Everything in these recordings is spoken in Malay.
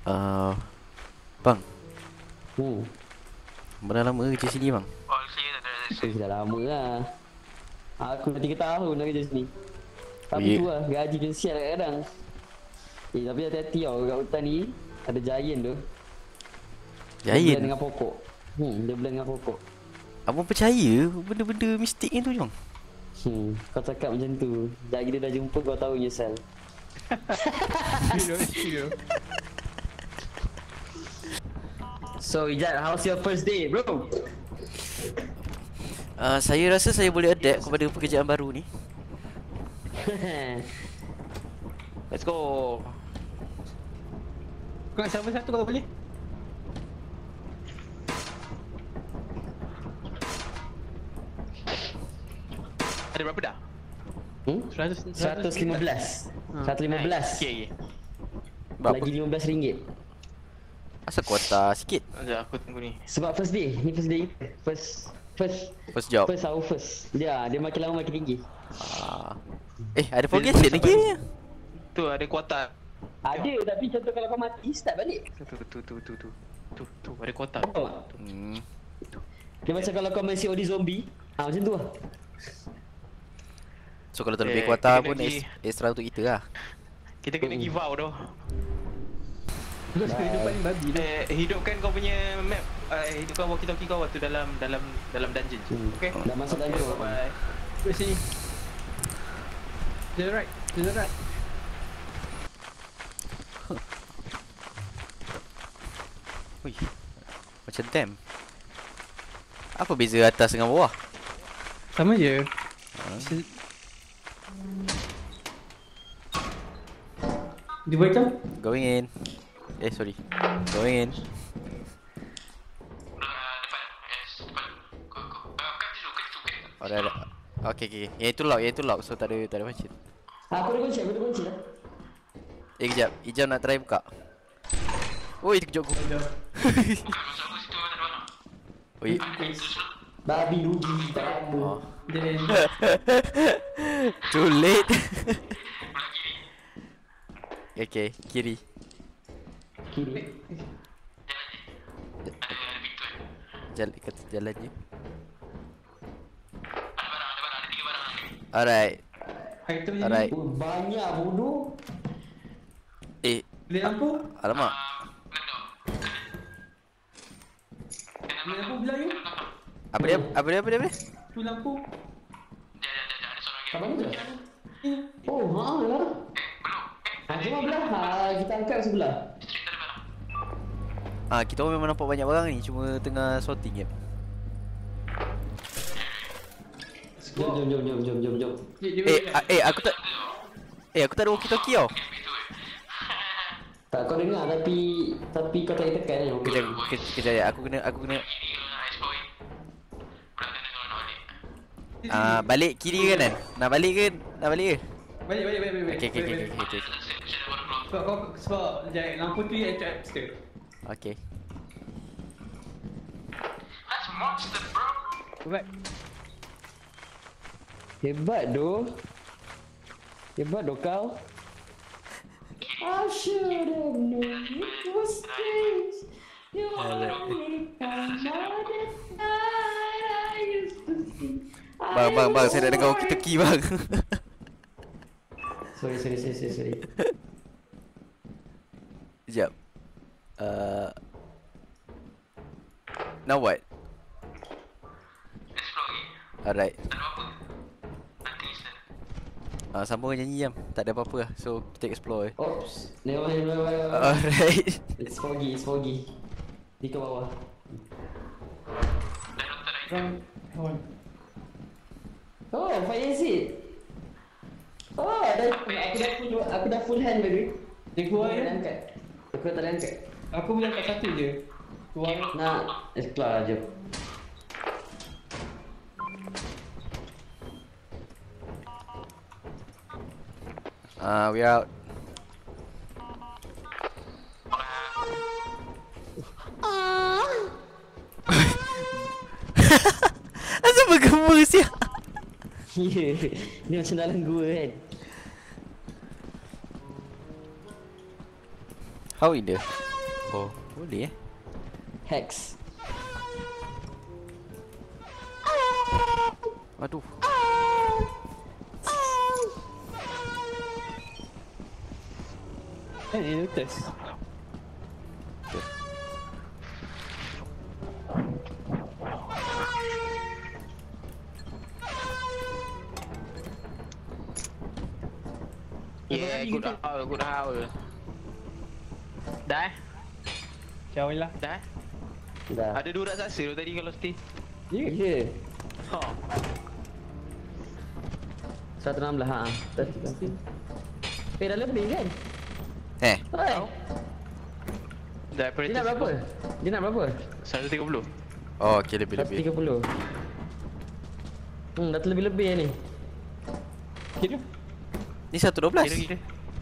Uh, bang, Hmm. berapa lama kerja sini bang? Dah lama lah. Aku dah 3 tahun dah kerja sini. Oh, Tapi ya. tu lah, gaji dia sial kadang-kadang. Tapi hati-hati tau, kat hutan ni ada giant tu. Dia blend Giant. dengan pokok. Dia blend dengan pokok. Abang percaya benda-benda mistik ni tu bang? Kau cakap macam tu. Sekejap dia dah jumpa kau tahu nyesal. So Ijat, how's your first day bro? Saya rasa saya boleh adapt kepada pekerjaan baru ni. Let's go. Kau nak server satu kalau boleh? Ada berapa dah? 115. 115. Okay. Berapa? Lagi RM15. Asal kuota sikit. Sekejap aku tunggu ni. Sebab first day. Ni first day. First job. First our first. Dia makin lama makin tinggi. Ada progression lagi ni. Tu ada kuota. Ada tapi contoh kalau kau mati start balik. Tu ada kuota. Oh. Dia macam kalau kau main COD zombie. Macam tu lah. So kalau terlebih kuota kita pun lagi- extra untuk kita lah. Kita kena give out tu. Bye. Kehidupan ni babi tu. Hidupkan kau punya map. Hidupkan walkie-talkie kau waktu dalam dungeon. Okay. Dah masuk dungeon. Bye. Wait sini. To the right. To the right. Ui, macam dam. Apa beza atas dengan bawah? Sama je. Dia buat macam? Going in. Sorry. Going in. Oh, dah ada. Okay. Yang itu lock. So tak ada macam. Aku ada kunci lah. Kejap. Ijam nak try buka. Oi, terkejut aku. Oi. Babi rugi tak lama. Dia Too late. Okay, kiri. Kiri. Jalan je. Alright. item je. Alright. Oh, banyak bodoh. Beli lampu. Alamak. Beli lampu belah you. Apa dia? Tu lampu. Kat mana tu? Oh, lah. Cuma belah. Kita angkat sebelah. Kita orang memang nampak banyak barang ni. Cuma tengah sorting je. Jom. Aku tak ada walkie-talkie tau. Tak kau dengar tapi kau tak tekan ni. Kejap ya. Aku kena balik kiri ke kanan? Nak balik ke? Balik. Okay. Sebab lampu tu yang trap still. Okay. Right. Hebat doh kau. I should have known it was strange. You only come out at night. I used to see. Bang, saya nak dengar walkie-talkie bang. Sorry. Sekejap. Now what? Alright. Sambung nyanyi jam. Tak ada apa-apa lah. So kita explore eh. Oops. Never mind. Alright. It's foggy. Di ke bawah. Kawan. Oh, fire exit. Oh, aku dah full hand baby. Dia keluar Aku tak ya. angkat. Aku tak angkat. Aku boleh angkat satu je. Keluar. Nak explore je. We out. Asal bergemus ya? Ni macam dalam gua kan. How in the Oh, boleh eh. Hex. Aduh. Ini test. Yeah, good howl, good howl. Dah? Ciao lah. Dah? Dah. Ada 2 raksasa tu tadi kalau stay. Ya. Ya. Ha. 116 ha. Tadi. Dah lebih kan? Eh, Oi. Dah Dia nak berapa? Dia nak berapa? 130. oh okey lebih-lebih. 130. Dah terlebih-lebih ni. Kira. Ni 112. Kira-kira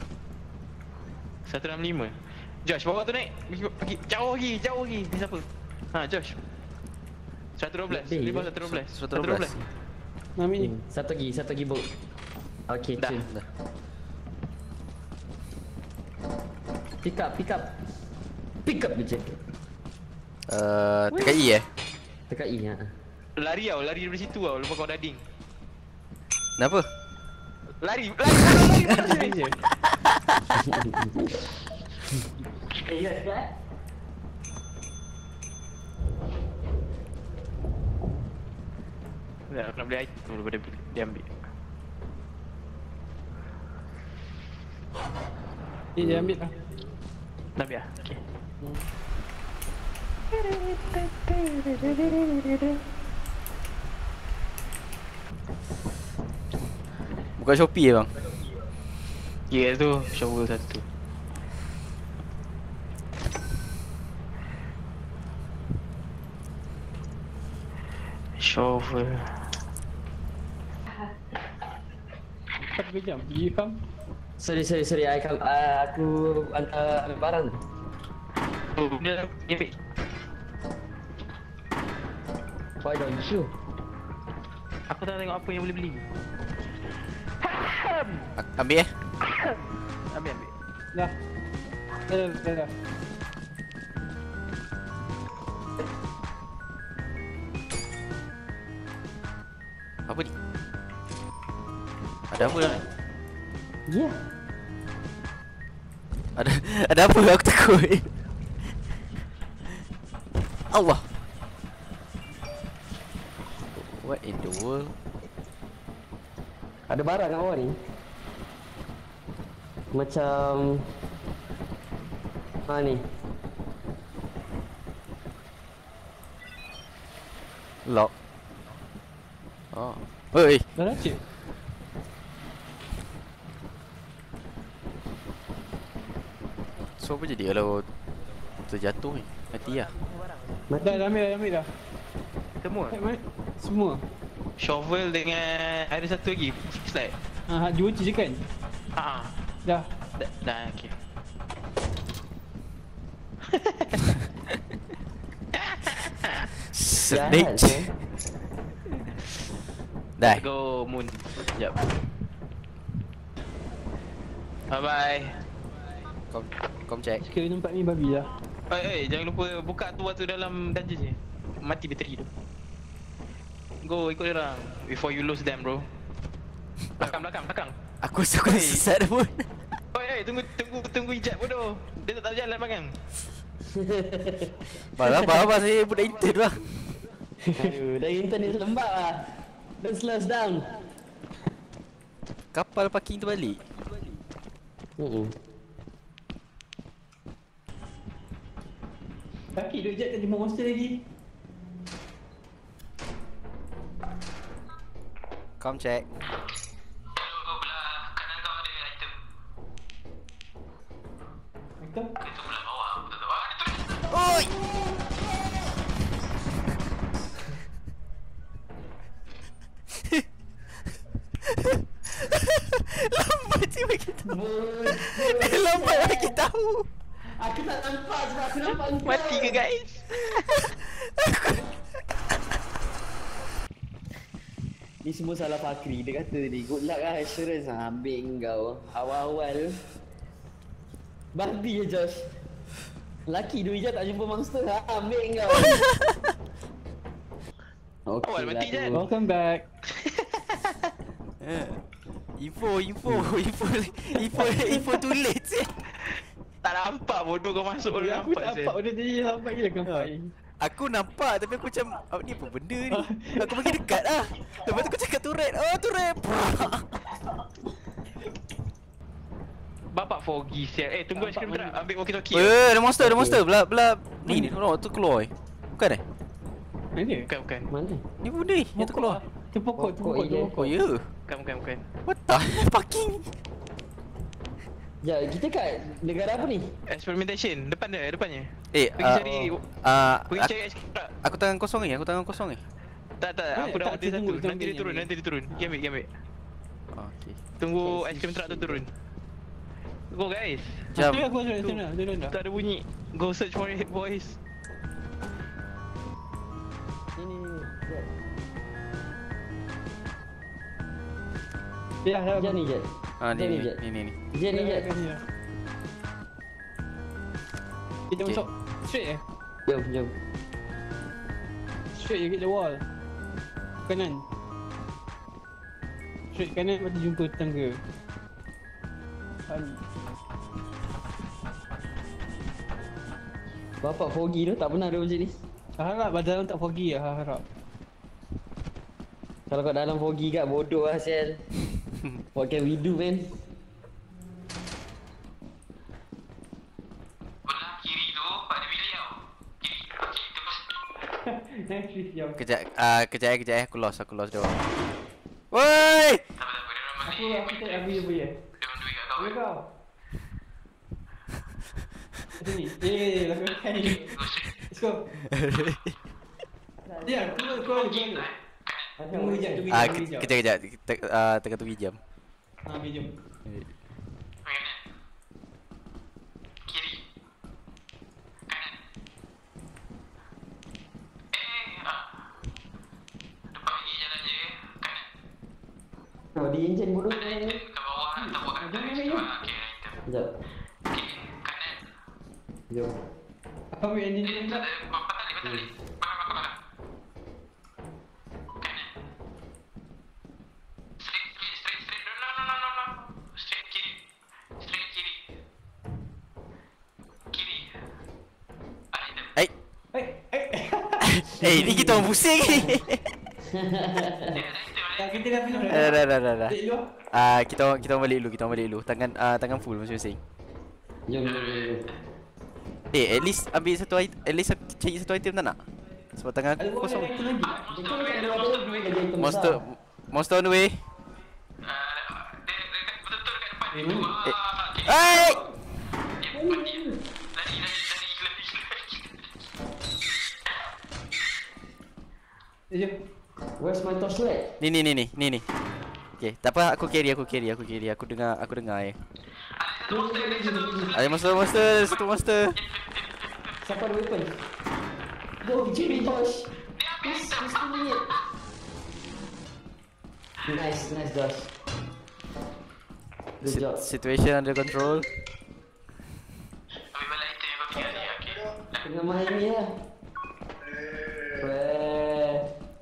165. Josh, bawa tu naik. Pergi jauh lagi. Ni siapa? Ha, Josh. 112. Lebih. Dia bawa 112. 112. Nama ni. Satu lagi bot. Okey, Dah. chill. Dah. Pick up. Pick up je. Tekan E eh. Dekat E ha. Lari dari situ tau. Lepas kau dading. Kenapa? Lari. Je. Ya, kan? Dah, aku nak beli item daripada dia ambil. Dia ambil lah. Nak ambil lah? Okay. Buka Shopee bang. Ya tu, shovel satu. Shovel. 4 jam. Pergi farm. Sorry. Aku hantar barang. Oh, ni dah ambil. Why don't you? Aku tak tengok apa yang boleh beli. Ambil eh. Ambil. Dah. Dah. Apa ni? Ada apa dah? Ya. Ada apa aku takut. Allah. What in the world? Ada barang kat bawah ni. Macam ni. Lock. Oh. Oi. Dah dah cik. So apa jadi kalau terjatuh ni? Mati lah. Dah ambil dah. Semua. Semua. Shovel dengan ada satu lagi. Flashlight. Ha, dua je kan? Ha. Dah. Dah okey. Snake. je. Dah. Go moon. Sekejap. Bye bye. Kom check. Sekali tempat ni babi lah. Jangan lupa buka tu waktu dalam dungeon je. Mati bateri tu. Go ikut dia orang before you lose them bro. Belakang. Aku suka sesat pun. Tunggu hijab bodoh. Dia tak tahu jalan belakang. Balah saya budak intern lah. Aduh, dah intern ni lembab lah. Don't slow us down. Kapal parking tu balik. Kaki duk jat tadi monster lagi. Kom check. Kau belah kanan kau ada item. Betul? Itu belah bawah. Aku tak tahu. Dia tu. Oi. Lambat je bagi tahu. Dia lambat bagi tahu. Aku tak nampak sebab aku nampak kau. Mati ke guys? Ni semua salah Fakri. Dia kata tadi, good luck lah assurance lah. Ambil kau. Awal-awal. Babi je Josh. Laki 2 jam tak jumpa monster. Ha, ambil kau. Awal mati je. Welcome back. Info tulis je. Tak nampak bodoh kau masuk baru Aku nampak je. nampak benda ni lambat gila nampak. Aku nampak tapi aku macam ni apa benda ni. Aku pergi dekat lah. Lepas tu aku cakap turret. Oh turret. Bapak Foggy sial. Tunggu ice cream drop. Ambil walkie-talkie. Ada monster. Belah. Ni tu keluar. Bukan eh? Mana? Bukan. Mana? Ni benda ni yang tu keluar. Tu pokok, tu Pokok, pokok, tu iya. pokok. Oh ya. Bukan. What the fucking. Ya, kita kat negara apa ni? Experimentation. Depannya. Pergi cari ice cream drop. Aku tangan kosong ni. Tak. Aku dah order satu. Nanti dia turun. Pergi ambil. Okey. Tunggu ice cream truck tu turun. Go guys. Jam. Tu aku turun dah. Tak ada bunyi. Go search for it boys. Ni. Ya, dah. Jat ni, Jat. Ni. Jat. Ni. Jat ni, Jat. Kita Okay. masuk straight Jom. Straight je ke the wall. Kanan. Straight kanan lepas tu jumpa tangga. Bapak Foggy tu tak pernah ada macam ni. Harap dalam tak foggy lah, harap. Kalau kat dalam Foggy kat bodoh lah sial. What can we do, man? Belah kiri tu pada bilik tau. Kiri. Terus. Nice, jom. Kejap aku lost dia. Woi! Tak apa dia orang Aku tak ambil je. Dia orang duit kat kau. Boleh kau? Macam ni. Lakukan ni. Go straight. Let's go. Dia, keluar. Tunggu sekejap, tunggu sekejap. Kejap. Tengah tunggu jam. Ambil jom. Kanan. Kiri. Kanan. Depan lagi jalan je. Kanan. Oh, di engine bodoh. Ada item kat bawah lah. Tak buat kat atas. Okay, ada item. Sekejap. Kiri. Kanan. Jom. Ambil engine Tak pula. ada. Patah balik. Belakang. Kanan. Straight. No. Straight kiri. Kiri. Ada item. Ni kita orang pusing ni. Ada item. Tak, kita dah penuh Dah. Balik luar. Kita orang balik dulu. Tangan full masing-masing. Jom. At least ambil satu item. At least cari satu item tak nak? Sebab tangan Ada aku kosong. item lagi. Monster on the way. Dia betul-betul dekat depan ni. Hey! Lari. Jom. Where's my torchlight? Ni. Okay, tak apa aku carry. Aku dengar eh. Ada monster, satu monster. Siapa ada weapon? Go, cari Josh. Just minute. Nice, Josh. Good job. Situation under control. Ambil balik item yang kau tinggal ni, okey? Tengah main ni lah. Weh.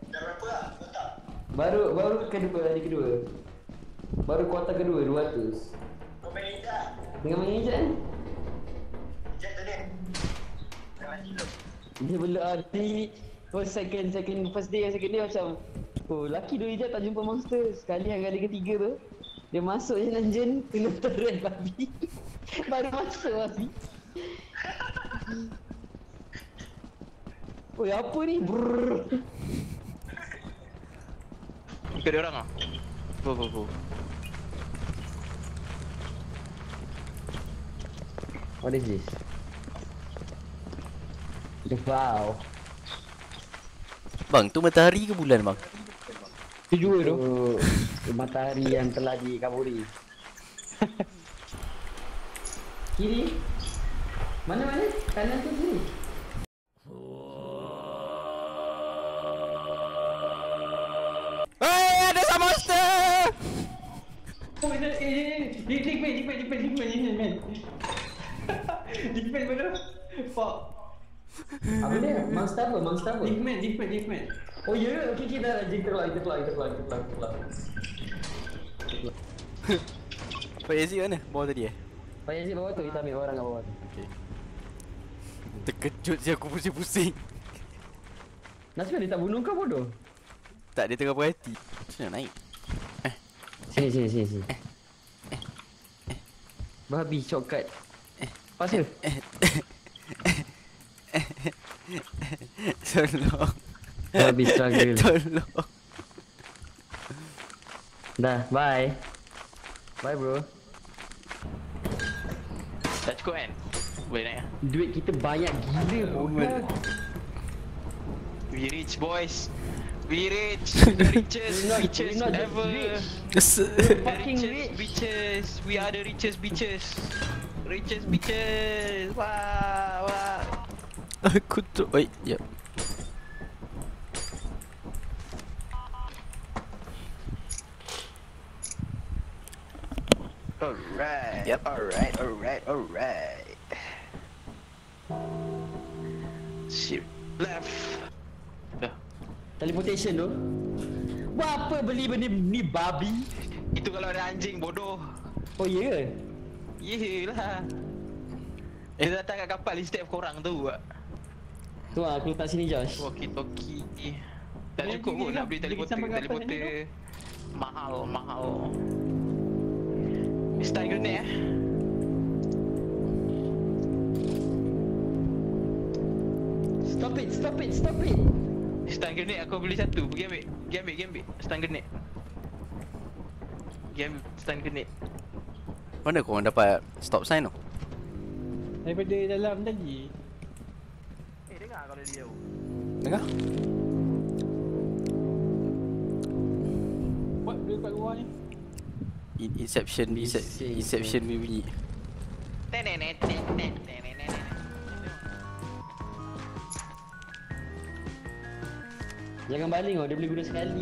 Baru hari kedua. Baru kuarter kedua 200. Kau main Ejak? Tengah main je kan? Ejak tadi dah mati belum? Dia belum di first day and second day macam laki 2 je tak jumpa monster. Sekali yang kali ketiga tu dia masuk je dungeon kena turret babi. Baru masuk babi. Oi apa ni? Brrrr. Ikut dia orang ah. Go. What is this? Wow. Bang, tu matahari ke bulan bang? Tujuh tu. Matahari yang telah dikaburi. Kiri. Mana? Kanan tu kiri. Hey, ada sama monster! Oh, Digman. Digman mana? Fuck. Apa dia? Monster apa? Monster apa? Different. Oh ya, okey dah. Kita keluar. Pak Yazid mana? Bawah tadi Pak Yazid bawah tu, kita ambil orang kat bawah tu. Terkejut je aku pusing-pusing. Nasib dia tak bunuh kau bodoh? Tak, dia tengah berhati. Macam mana naik? Sini. Babi shortcut. Pasal. Tolong. Babi struggle. Tolong. Dah, bye. Bye bro. Dah cukup kan? Boleh naik lah. Duit kita banyak gila bodoh. We rich boys. We rich. The richest bitches we're not just ever. rich. The Fucking richest rich. bitches. We are the richest bitches. Richest bitches. Wah. Aku tu. Oi, ya. Alright. Yep. Alright. Shit. Left. Dah. Teleportation tu. Buat apa beli benda ni babi? Itu kalau ada anjing bodoh. Oh ya ke? Yelah. Dia datang kat kapal instead of korang tu. Tu lah, aku letak sini Josh. Walkie-talkie. Tak Boleh cukup pergi pun lah. nak beli Pergi sampai kapal teleporter. Mahal. Stun grenade Stop it. Stun grenade aku beli satu. Pergi ambil. Stun grenade. Stun grenade. Mana korang dapat stop sign tu? Daripada dalam tadi. Dengar kalau dia. Dengar? Buat dulu kat bawah ni. Inception bunyi. Jangan baling dia boleh guna sekali.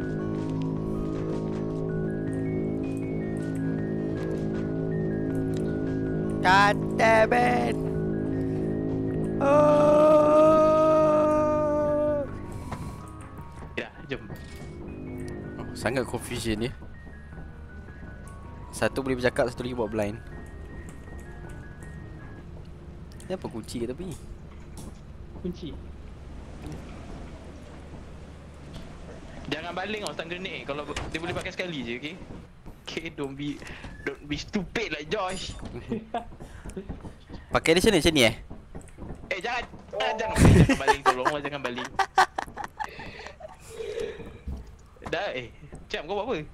God damn it. Ya, jom. Sangat confusion dia. Satu boleh bercakap, satu lagi buat blind. Ni apa kunci kat tepi? Kunci. Jangan baling stun grenade. Kalau dia boleh pakai sekali je, okey? Okay, don't be stupid like Josh. Pakai dia macam ni Jangan baling, tolong jangan baling. Dah Jam kau buat apa?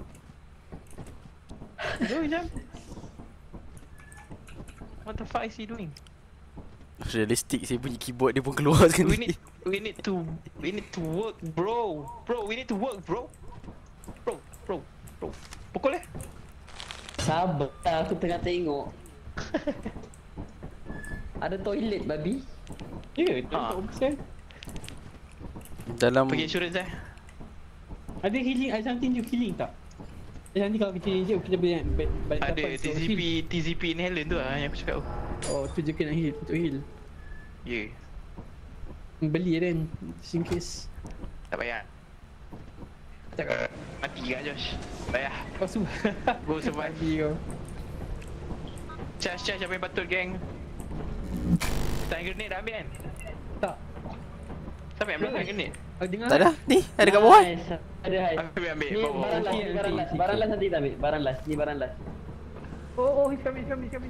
Jam. What the fuck is he doing? Realistik sih bunyi keyboard dia pun keluar sekali. We need to work, bro. We need to work, bro. Bro. Pukul Sabar, aku tengah tengok. Ada toilet babi. Ya, tak option. Dalam Pergi insurance Ada healing, ada something to healing tak? Nanti kalau kita je kita boleh balik ada kapal untuk heal. TZP inhaler tu yang aku cakap tu. Oh, tu je kena heal, untuk heal. Ya. Beli then, just in case. Tak payah. Tak Mati kat Josh. Tak payah. kau semua. Go survive. Mati kau. Charge apa yang patut, geng. Stun grenade dah ambil kan? Tak. Siapa yang ambil stun grenade? Aku dengar. tak ada. Ni ada kat bawah. Nice. Ada hai. Ambil Ni bawa. barang last, barang last nanti kita ambil. Barang last, ni barang last. Oh, he's coming.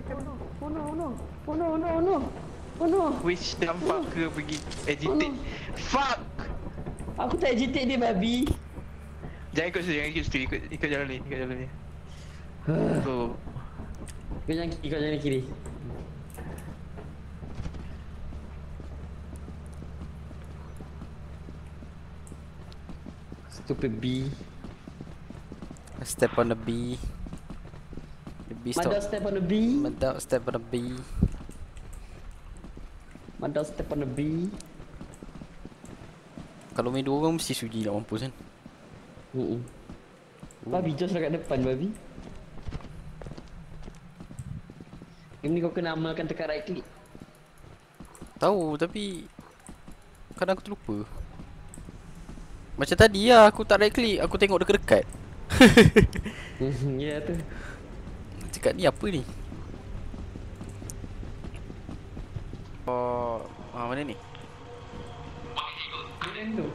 Oh no. Which the fuck ke pergi agitate? Fuck! Aku tak agitate dia babi. Jangan ikut situ, ikut jalan ni, Go. Kau jangan kiri. Stupid bee. Step on the bee. The bee Madal stop. step on the bee. Madal step on the bee. Madal step on the bee. Kalau main dua orang mesti suji nak mampus kan. Babi Josh kat depan babi. Game ni kau kena amalkan tekan right click. Tahu tapi kadang aku terlupa. Macam tadi lah aku tak right click, aku tengok dekat-dekat. Ya tu. Cakap ni apa ni? Oh, mana ni? Bilik tu.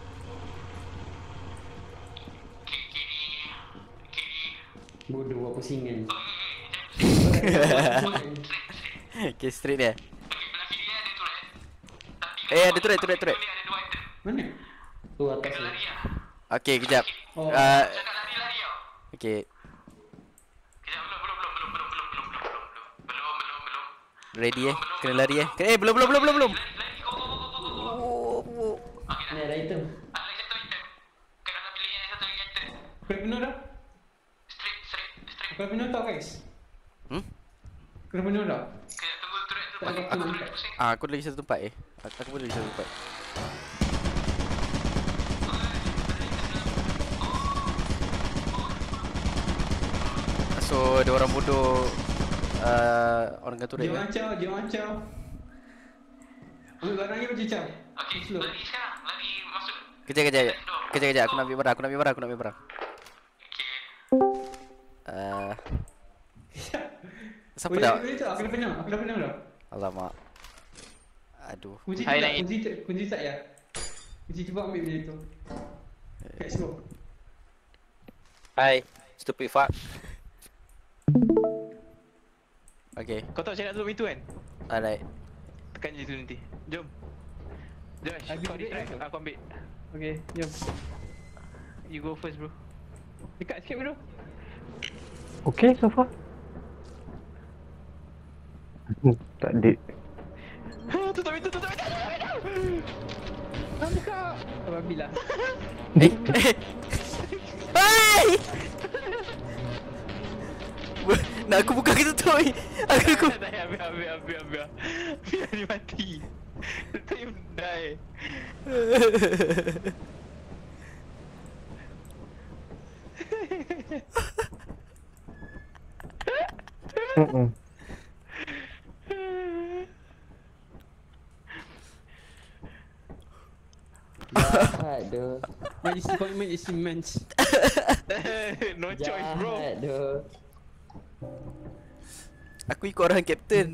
Bodoh apa singan. Okay, straight dia. Ada turret. Mana? Tu atas ni. Okay, kejap. Oh. Okay. Kejap, belum. Ready kena lari belum. Ni ada item. Aku dah penuh dah. Aku dah penuh tau guys. Aku dah penuh dah. Tak ada aku angkat. Aku ada lagi satu tempat Aku pun ada lagi satu tempat. So, ada orang bodoh orang kata Dia macam. Ambil barangnya macam macam. Okey, Slow. lari sekarang. Lari masuk. Kejap. Aku nak ambil barang. Okey. Siapa Boleh, dah? boleh tak? Aku dah penuh dah. Alamak. Aduh. Kunci Hai, tak? Naim. Kunci tak ya? Kunci cuba ambil benda tu. Let's go. Hi, stupid fuck. Okay, Kau tahu cara tutup pintu kan? alright. Tekan je tu nanti. Jom. Josh, Ambil kau duit retry. ke? Aku ambil. Okay, jom. You go first, bro. Dekat sikit bro. Okay so far. Tak ada. Tutup pintu. Kau buka. Alhamdulillah. Hai! Nak aku buka ke tutup ni? Aku Tak payah, biar. Biar dia mati. Let him die. Jahat doh. My disappointment is immense. No choice, bro. Jahat doh. Aku ikut arahan kapten.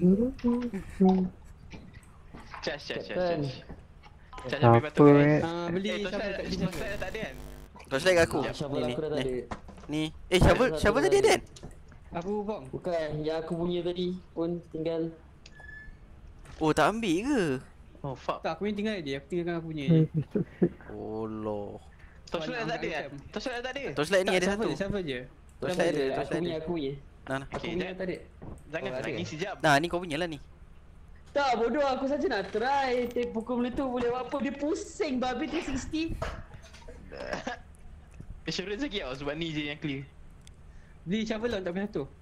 Charge. Captain. Charge ambil batu, Apa, guys. Beli Torchlight kat torchlight tak ada kan? Torchlight kat aku. Shovel aku dah tak ada. Ni. Shovel tadi ada kan? Aku bong. Bukan, yang aku punya tadi pun tinggal. Oh, tak ambil ke? Oh, fuck. Tak, aku yang tinggal je. Aku tinggalkan aku punya je. Oh loh. Torchlight tak ada kan? Item. Torchlight tak ada? Torchlight ni ada satu. Siapa je? Torchlight ada, Aku torchlight punya, ada. aku punya. Nah. Aku Okay, punya tak ada. Jangan Oh, ada. lagi sejam. Nah, ni kau punya lah ni. Tak bodoh, aku saja nak try. Pukul benda tu boleh buat apa. Dia pusing babi 360. Assurance lagi tau sebab ni je yang clear. Beli shovel tak payah satu.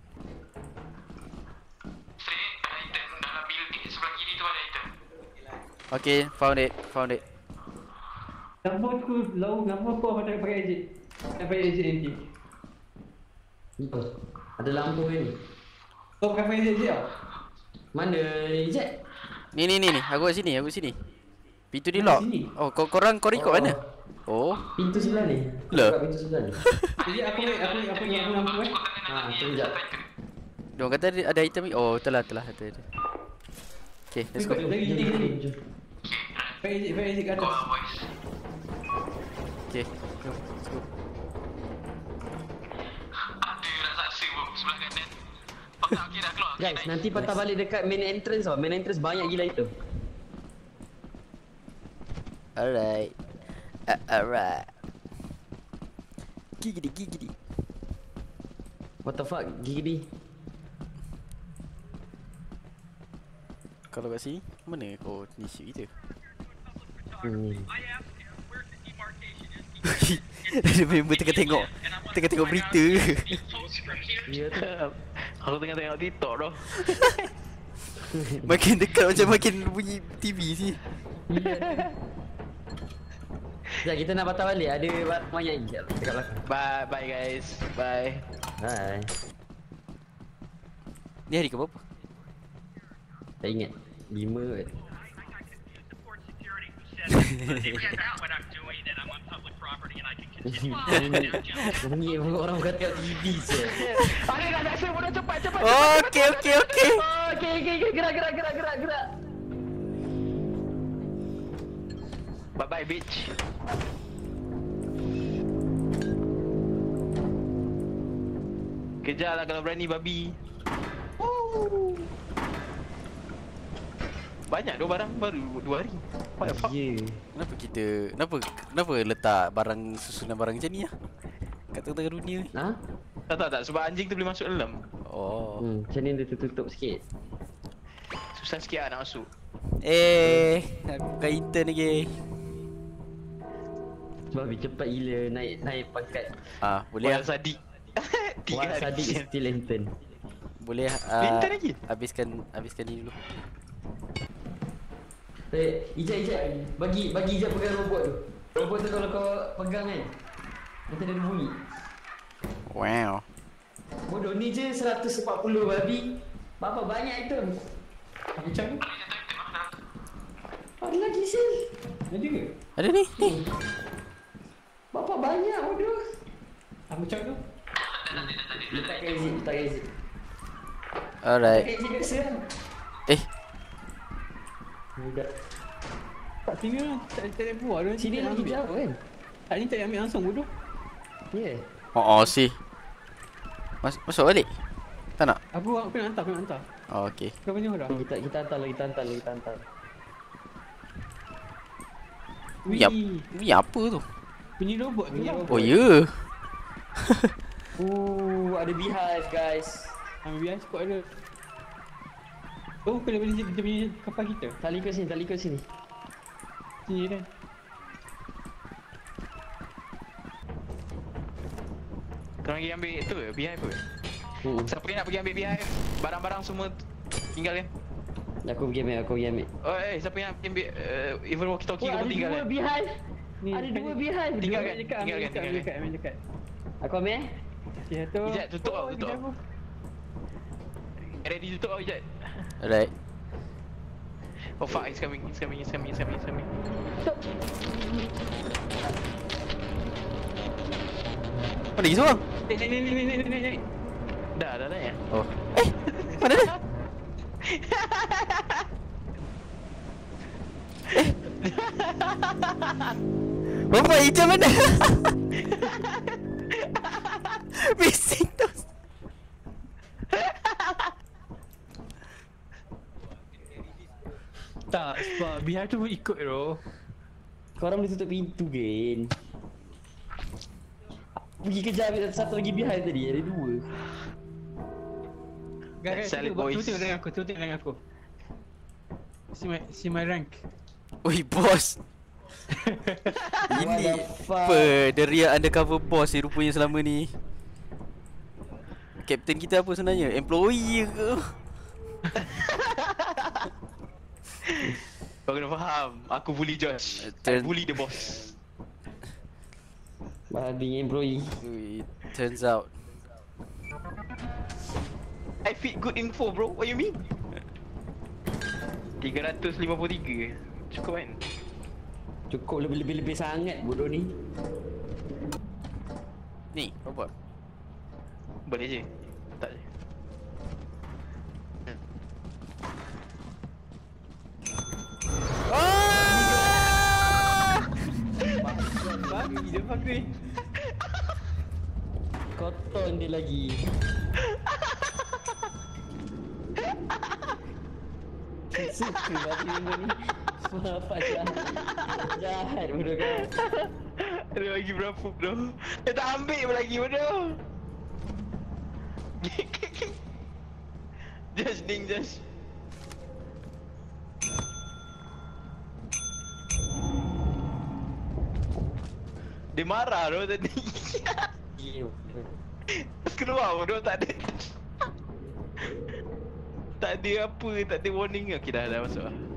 Straight ada item dalam building sebelah kiri tu ada item. Okay, found it. Lampu aku low, lampu aku tak pakai exit. Tak pakai exit nanti. Ada lampu ni. Kau pakai exit tau? Mana Jet? Ni. Aku kat sini. Pintu ni Mana lock. sini? Oh, korang ikut mana? Oh. Pintu sebelah ni. Lah. Buka pintu sebelah ni. Jadi aku yang lampu Tu sekejap. Dia orang kata ada item ni. Oh, telah ada. Okay, let's go. Lagi. Pakai exit kat atas. Okay, jom. Let's go. Ada raksasa bro sebelah kanan. Patah okey dah keluar. Guys, nanti patah balik dekat main entrance tau. Main entrance banyak gila itu. Alright. Alright. Gigidi. What the fuck? Gigi. Kalau kat sini, mana kau ni shoot kita? Ada member tengah tengok berita. Ya tu. Aku tengah tengok TikTok tu. Makin dekat macam makin bunyi TV sini. Sekejap, kita nak patah balik. Ada banyak lagi dekat belakang. Bye guys. Bye. Hai. Ni hari ke berapa? Tak ingat. 5 kot. Bengik orang bukan tengok TV je. Ada dah dah saya bodoh cepat. Okey. Okey, gerak. Bye bitch. Kejarlah kalau berani babi. Banyak tu barang baru 2 hari. What the fuck? Ya. Kenapa letak barang susunan barang macam ni lah? Kat tengah-tengah dunia ni. Ha? Tak. Sebab anjing tu boleh masuk dalam. Oh. Macam ni dia tertutup sikit. Susah sikit lah nak masuk. Aku bukan intern lagi. Sebab lebih cepat gila naik pangkat. Boleh Wal lah. sadik. 3 Wak hari. Sadik still intern. Boleh Intern lagi? habiskan ni dulu. Ijat. Bagi Ijat pegang robot tu. Robot tu kalau kau pegang kan, nanti dia ada bunyi. Wow. Bodoh ni je 140 babi. Berapa banyak item? Aku cak tu. Ada lagi sel. Ada ke? Ada ni. Berapa banyak bodoh? Aku cak tu. Letak exit. Alright. Exit biasa lah. Mudah. Tak sini lah. Tak ada buah tu. Sini lagi jauh kan? Tak ni tak ambil langsung bodoh. Ya. Si. Masuk balik. Tak nak? Aku nak hantar. Oh, okey. Kau punya orang. Kita hantar. Ni apa tu? Bunyi robot tu lah. Oh ya. Ada beehive guys. Ambil biar spot ada. Oh, kena beli dia punya kapal kita. Tali kau sini. Sini kan. Kau lagi ambil tu ke? Beehive ke? Siapa yang nak pergi ambil beehive? Barang-barang semua tinggalkan. Aku pergi ambil. Oh, siapa yang nak pergi ambil even walkie-talkie kau pun tinggalkan. beehive. Ni, Ada 2 beehive. Tinggalkan. Ambil dekat. Aku ambil. Okay, tu. Ijat, tutup tau, tutup. kejap aku. Ready tutup kau Ijat. Alright. Oh fuck, it's coming. Mana pergi seorang? Ni. Dah ya. Oh. Mana dia? Bapak hijau mana? Bising tu. Tak, sebab biar tu ikut tu. Korang boleh tutup pintu kan? Pergi kejar ambil satu lagi beehive tadi. Ada 2. Guys, Sell it, boys. tu tengok dengan aku. See my rank. Oi, bos. Ini What the fuck? apa? The real undercover boss ni rupanya selama ni. Kapten kita apa sebenarnya? Employee ke? Kau kena faham. Aku bully Josh. I bully the boss. Being employee. It turns out. I feed good info bro. What you mean? 353. Cukup kan? Cukup lebih sangat bodoh ni. Ni, robot. Boleh je. Tak je. Bagi dia pakai. Koton dia lagi. Suka babi benda ni. Apa jahat bodoh kan. Ada lagi berapa bro? Dia tak ambil pun lagi bodoh. Just ding just. Dia marah bro tadi. Keluar bodoh tak ada. Tak ada apa, tak ada warning. Okey dah masuk lah.